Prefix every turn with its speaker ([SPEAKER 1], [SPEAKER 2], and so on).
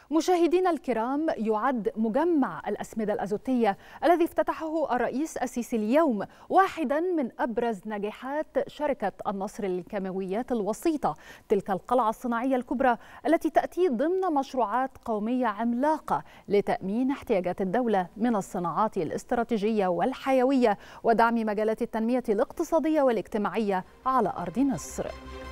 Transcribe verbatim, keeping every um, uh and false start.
[SPEAKER 1] مشاهدينا الكرام، يعد مجمع الأسمدة الأزوتية الذي افتتحه الرئيس السيسي اليوم واحدا من أبرز نجاحات شركة النصر للكيماويات الوسيطة، تلك القلعة الصناعية الكبرى التي تأتي ضمن مشروعات قومية عملاقة لتأمين احتياجات الدولة من الصناعات الاستراتيجية والحيوية ودعم مجالات التنمية الاقتصادية والاجتماعية على أرض مصر.